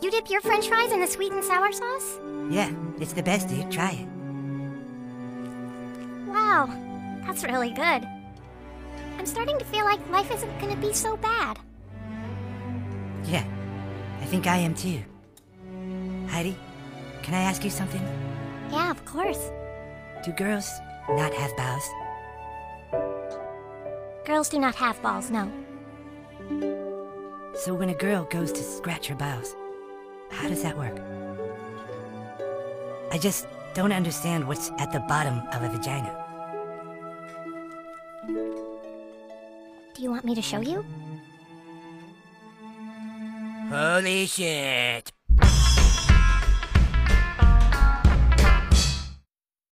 You dip your french fries in the sweet and sour sauce? Yeah, it's the best, dude. Try it. Wow, that's really good. I'm starting to feel like life isn't gonna be so bad. Yeah, I think I am too. Heidi, can I ask you something? Yeah, of course. Do girls not have balls? Girls do not have balls, no. So when a girl goes to scratch her balls, how does that work? I just don't understand what's at the bottom of a vagina. Do you want me to show you? Holy shit!